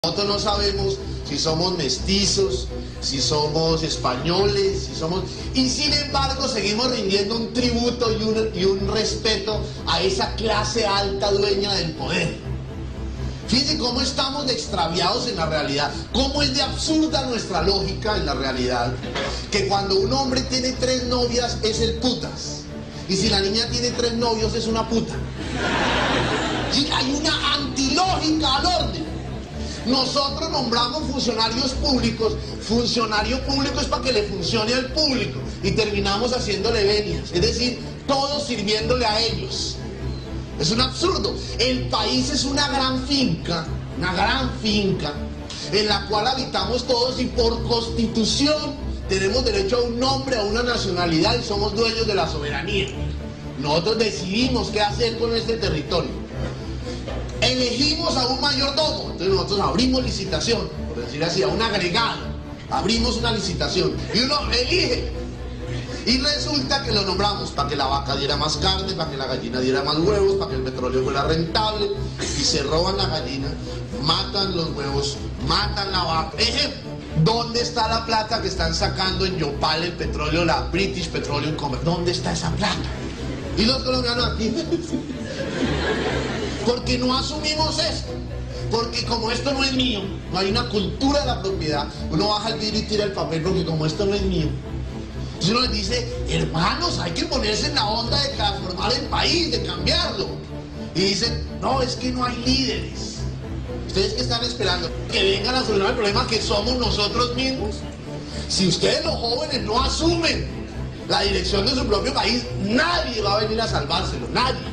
Nosotros no sabemos si somos mestizos, si somos españoles, si somos... Y sin embargo seguimos rindiendo un tributo y un respeto a esa clase alta dueña del poder. Fíjense cómo estamos de extraviados en la realidad, cómo es de absurda nuestra lógica en la realidad, que cuando un hombre tiene 3 novias es el putas, y si la niña tiene 3 novios es una puta. Sí, hay una antilógica al orden. Nosotros nombramos funcionarios públicos. Funcionario público es para que le funcione al público y terminamos haciéndole venias, es decir, todos sirviéndole a ellos. Es un absurdo. El país es una gran finca en la cual habitamos todos y por constitución tenemos derecho a un nombre, a una nacionalidad y somos dueños de la soberanía. Nosotros decidimos qué hacer con este territorio. Elegimos a un mayordomo, entonces nosotros abrimos licitación, por decir así, a un agregado, abrimos una licitación y uno elige. Y resulta que lo nombramos para que la vaca diera más carne, para que la gallina diera más huevos, para que el petróleo fuera rentable, y se roban la gallina, matan los huevos, matan la vaca. Ejemplo, ¿dónde está la plata que están sacando en Yopal el petróleo, la British Petroleum Company? ¿Dónde está esa plata? Y los colombianos aquí... Porque no asumimos esto, porque como esto no es mío, no hay una cultura de la propiedad, uno baja el vidrio y tira el papel porque como esto no es mío. Entonces uno les dice, hermanos, hay que ponerse en la onda de transformar el país, de cambiarlo. Y dicen, no, es que no hay líderes. ¿Ustedes qué están esperando? ¿Que vengan a solucionar el problema que somos nosotros mismos? Si ustedes los jóvenes no asumen la dirección de su propio país, nadie va a venir a salvárselo, nadie.